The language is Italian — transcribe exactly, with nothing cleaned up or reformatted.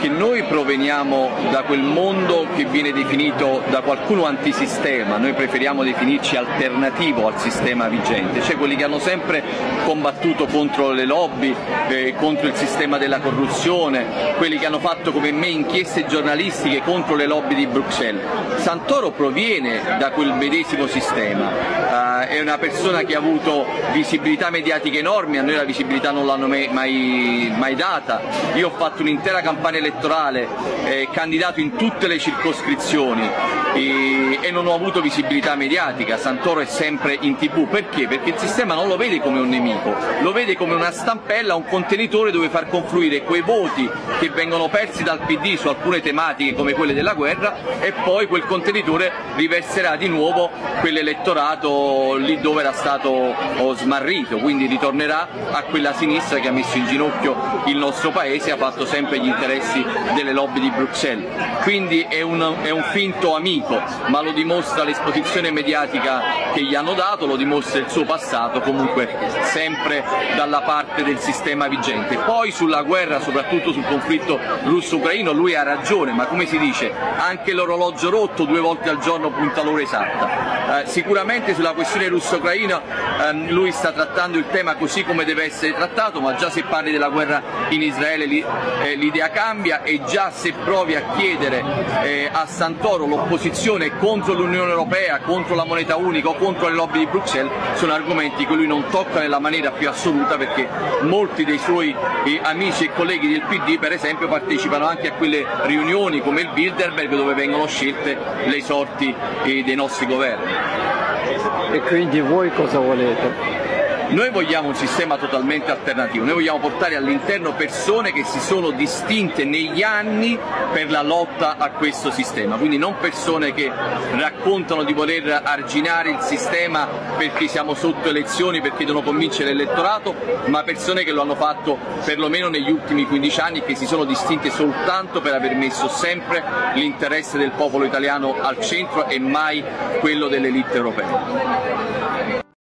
Perché noi proveniamo da quel mondo che viene definito da qualcuno antisistema, noi preferiamo definirci alternativo al sistema vigente, cioè quelli che hanno sempre combattuto contro le lobby, eh, contro il sistema della corruzione, quelli che hanno fatto come me inchieste giornalistiche contro le lobby di Bruxelles. Santoro proviene da quel medesimo sistema, uh, è una persona che ha avuto visibilità mediatica enormi, a noi la visibilità non l'hanno mai, mai data. Io ho fatto un'intera campagna elettorale, eh, candidato in tutte le circoscrizioni e, e non ho avuto visibilità mediatica. Santoro è sempre in tv, perché? Perché il sistema non lo vede come un nemico, lo vede come una stampella, un contenitore dove far confluire quei voti che vengono persi dal P D su alcune tematiche come quelle della guerra, e poi quel contenitore riverserà di nuovo quell'elettorato lì dove era stato smarrito, quindi ritornerà a quella sinistra che ha messo in ginocchio il nostro paese e ha fatto sempre gli interessi delle lobby di Bruxelles. Quindi è un, è un finto amico, ma lo dimostra l'esposizione mediatica che gli hanno dato, lo dimostra il suo passato, comunque sempre dalla parte del sistema vigente. Poi sulla guerra, soprattutto sul conflitto russo-ucraino, lui ha ragione, ma come si dice, anche l'orologio rotto due volte al giorno punta l'ora esatta. Eh, sicuramente sulla questione russo-ucraina ehm, lui sta trattando il tema così come deve essere trattato, ma già se parli della guerra in Israele l'idea cambia, e già se provi a chiedere eh, a Santoro l'opposizione contro l'Unione Europea, contro la moneta unica o contro le lobby di Bruxelles, sono argomenti che lui non tocca nella maniera più assoluta, perché molti dei suoi eh, amici e colleghi del P D per esempio partecipano anche a quelle riunioni come il Bilderberg dove vengono scelte le sorti eh, dei nostri governi. E quindi voi cosa volete? Noi vogliamo un sistema totalmente alternativo, noi vogliamo portare all'interno persone che si sono distinte negli anni per la lotta a questo sistema, quindi non persone che raccontano di voler arginare il sistema perché siamo sotto elezioni, perché devono convincere l'elettorato, ma persone che lo hanno fatto perlomeno negli ultimi quindici anni e che si sono distinte soltanto per aver messo sempre l'interesse del popolo italiano al centro e mai quello delle elite europee.